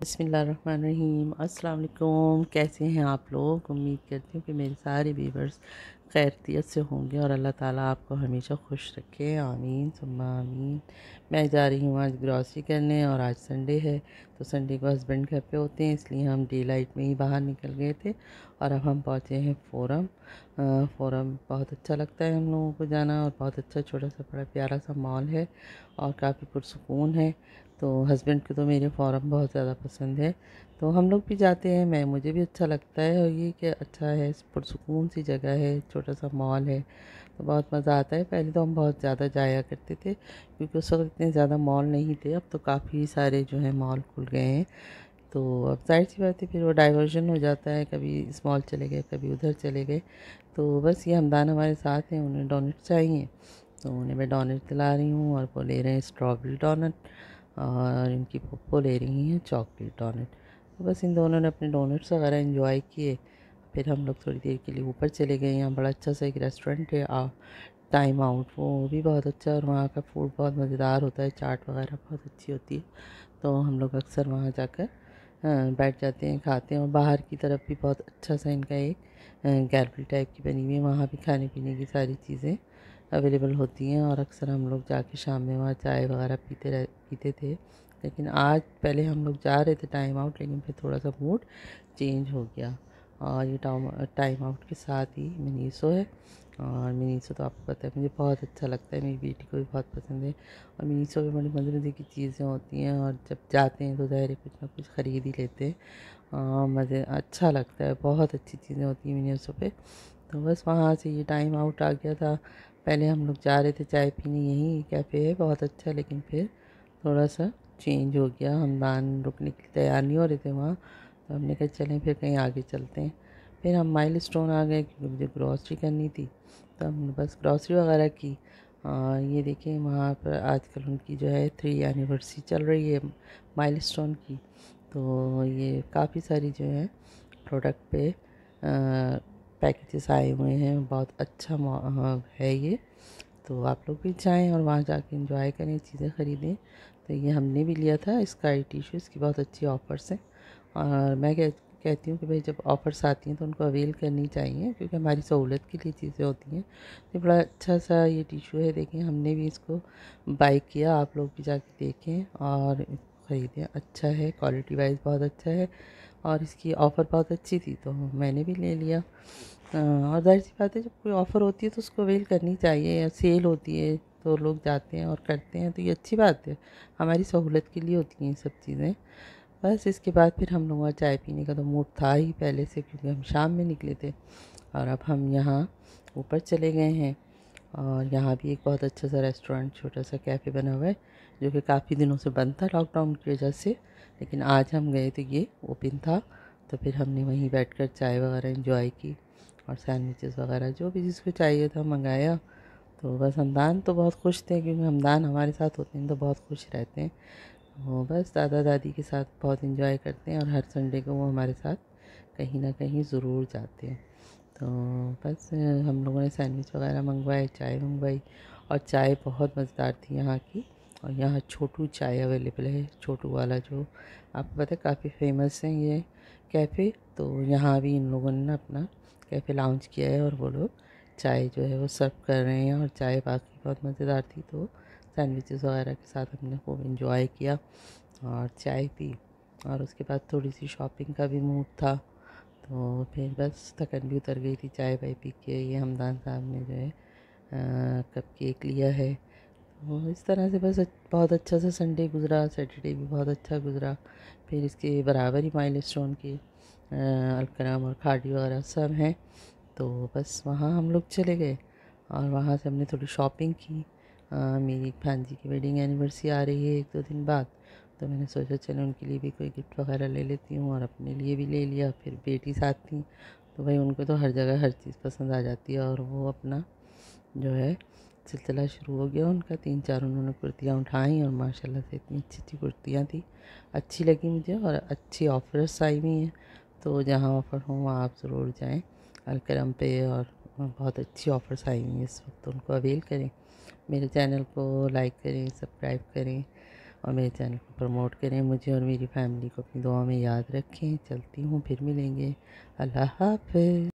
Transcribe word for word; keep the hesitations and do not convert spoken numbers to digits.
बिस्मिल्लाहिर्रहमानिर्रहीम। अस्सलाम वालेकुम। कैसे हैं आप लोग? उम्मीद करती हूँ कि मेरे सारे व्यूवर्स खैरियत से होंगे और अल्लाह ताला आपको हमेशा खुश रखे। आमीन सुम्मा आमीन। मैं जा रही हूँ आज ग्रॉसरी करने और आज संडे है, तो संडे को हस्बैंड घर पे होते हैं, इसलिए हम डे लाइट में ही बाहर निकल गए थे और अब हम पहुँचे हैं फ़ोरम। अ, फ़ोरम बहुत अच्छा लगता है हम लोगों को जाना और बहुत अच्छा छोटा सा बड़ा प्यारा सा मॉल है और काफ़ी पुरसुकून है। तो हस्बैंड को तो मेरे फ़ॉरम बहुत ज़्यादा पसंद है, तो हम लोग भी जाते हैं। मैं मुझे भी अच्छा लगता है और ये कि अच्छा है, पुरसुकून सी जगह है, छोटा सा मॉल है, तो बहुत मज़ा आता है। पहले तो हम बहुत ज़्यादा जाया करते थे क्योंकि उस वक्त इतने ज़्यादा मॉल नहीं थे, अब तो काफ़ी सारे जो है मॉल खुल गए हैं। तो अब जाहिर सी बात है फिर वो डाइवर्जन हो जाता है, कभी इस मॉल चले गए कभी उधर चले गए। तो बस ये हमदान हमारे साथ हैं, उन्हें डोनट चाहिए तो उन्हें मैं डोनट दिला रही हूँ और वो ले रहे हैं स्ट्रॉबेरी डोनट और इनकी पप्पो ले रही हैं चॉकलेट डोनट। तो बस इन दोनों ने अपने डोनट्स वगैरह एंजॉय किए। फिर हम लोग थोड़ी देर के लिए ऊपर चले गए। यहाँ बड़ा अच्छा सा एक रेस्टोरेंट है, आ, टाइम आउट, वो भी बहुत अच्छा है और वहाँ का फूड बहुत मज़ेदार होता है, चाट वगैरह बहुत अच्छी होती है। तो हम लोग अक्सर वहाँ जाकर हाँ, बैठ जाते हैं, खाते हैं। और बाहर की तरफ भी बहुत अच्छा सा इनका एक गैलरी टाइप की बनी हुई है, वहाँ भी खाने पीने की सारी चीज़ें अवेलेबल होती हैं और अक्सर हम लोग जाके शाम में वहाँ चाय वगैरह पीते रह पीते थे। लेकिन आज पहले हम लोग जा रहे थे टाइम आउट, लेकिन फिर थोड़ा सा मूड चेंज हो गया और ये टाइम टाइम आउट के साथ ही मिनीसो है। और मिनीसो तो आपको पता है मुझे बहुत अच्छा लगता है, मेरी बेटी को भी बहुत पसंद है और मिनीसो में बड़ी मज़े मज़े की चीज़ें होती हैं और जब जाते हैं तो ज़ाहिर है कुछ ना कुछ ख़रीद ही लेते हैं। अ, मज़े अच्छा लगता है, बहुत अच्छी चीज़ें होती हैं मिनीसो पे। तो बस वहाँ से ये टाइम आउट आ गया था। पहले हम लोग जा रहे थे चाय पीने, यहीं कैफ़े है बहुत अच्छा, लेकिन फिर थोड़ा सा चेंज हो गया, हमदान रुकने के लिए तैयार नहीं हो रहे थे वहाँ, तो हमने कहा चलें फिर कहीं आगे चलते हैं। फिर हम माइल स्टोन आ गए क्योंकि मुझे ग्रॉसरी करनी थी, तो हमने बस ग्रॉसरी वगैरह की। और ये देखें वहाँ पर आजकल उनकी जो है थ्री एनिवर्सरी चल रही है माइल स्टोन की, तो ये काफ़ी सारी जो है प्रोडक्ट पे पैकेजेस आए हुए हैं, बहुत अच्छा मॉ- है ये। तो आप लोग भी जाएं और वहाँ जाके एंजॉय करें, चीज़ें ख़रीदें। तो ये हमने भी लिया था स्काई टिश्यू, इसकी बहुत अच्छी ऑफ़र्स हैं और मैं कह कहती हूँ कि भाई जब ऑफ़र्स आती हैं तो उनको अवेल करनी चाहिए क्योंकि हमारी सहूलत के लिए चीज़ें होती हैं। तो बड़ा अच्छा सा ये टिश्यू है, देखें हमने भी इसको बाय किया, आप लोग भी जाके देखें और ख़रीदें। अच्छा है, क्वालिटी वाइज बहुत अच्छा है और इसकी ऑफ़र बहुत अच्छी थी तो मैंने भी ले लिया। अ, और ज़ाहिर सी बात है जब कोई ऑफ़र होती है तो उसको अवेल करनी चाहिए, या सेल होती है तो लोग जाते हैं और करते हैं, तो ये अच्छी बात है, हमारी सहूलत के लिए होती हैं ये सब चीज़ें। बस इसके बाद फिर हम लोगों का चाय पीने का तो मूड था ही पहले से क्योंकि हम शाम में निकले थे और अब हम यहाँ ऊपर चले गए हैं। और यहाँ भी एक बहुत अच्छा सा रेस्टोरेंट, छोटा सा कैफ़े बना हुआ है जो कि काफ़ी दिनों से बंद था लॉकडाउन की वजह से, लेकिन आज हम गए तो ये ओपन था। तो फिर हमने वहीं बैठकर चाय वगैरह एंजॉय की और सैंडविचेस वगैरह जो भी जिसको चाहिए था मंगाया। तो बस हमदान तो बहुत खुश थे क्योंकि हमदान हमारे साथ होते हैं तो बहुत खुश रहते हैं। वो बस दादा दादी के साथ बहुत एंजॉय करते हैं और हर संडे को वो हमारे साथ कहीं ना कहीं ज़रूर जाते हैं। तो बस अ, हम लोगों ने सैंडविच वगैरह मंगवाए, चाय मंगवाई और चाय बहुत मज़ेदार थी यहाँ की। और यहाँ छोटू चाय अवेलेबल है, छोटू वाला जो आपको पता है काफ़ी फेमस है ये कैफ़े। तो यहाँ भी इन लोगों ने ना अपना कैफ़े लॉन्च किया है और वो लोग चाय जो है वो सर्व कर रहे हैं और चाय बाकी बहुत मज़ेदार थी। तो सैंडविचेस वगैरह के साथ हमने खूब एंजॉय किया और चाय पी और उसके बाद थोड़ी सी शॉपिंग का भी मूड था। तो फिर बस थकन भी उतर गई थी चाय वाय पी के। ये हमदान साहब ने जो है कप केक लिया है। तो इस तरह से बस अच- बहुत अच्छा सा संडे गुज़रा, सैटरडे भी बहुत अच्छा गुज़रा। फिर इसके बराबर ही माइल स्टोन के अ, अलकरम और खाड़ी वगैरह सब हैं, तो बस वहाँ हम लोग चले गए और वहाँ से हमने थोड़ी शॉपिंग की। अ, मेरी भांजी की वेडिंग एनिवर्सरी आ रही है एक दो दिन बाद, तो मैंने सोचा चलो उनके लिए भी कोई गिफ्ट वगैरह ले लेती हूँ और अपने लिए भी ले लिया। फिर बेटी साथ थी तो भाई उनको तो हर जगह हर चीज़ पसंद आ जाती है और वो अपना जो है सिलसिला शुरू हो गया उनका। तीन चार उन्होंने कुर्तियाँ उठाई और माशाल्लाह से इतनी अच्छी अच्छी कुर्तियाँ थी, अच्छी लगी मुझे और अच्छी ऑफर्स आई हुई हैं। तो जहाँ ऑफ़र हो वहाँ आप ज़रूर जाएं अलकरम पे, और बहुत अच्छी ऑफ़र्स आई हुई हैं इस वक्त, तो उनको अवेल करें। मेरे चैनल को लाइक करें, सब्सक्राइब करें और मेरे चैनल को प्रमोट करें। मुझे और मेरी फैमिली को अपनी दुआ में याद रखें। चलती हूँ, फिर मिलेंगे। अल्लाह हाफ़िज़।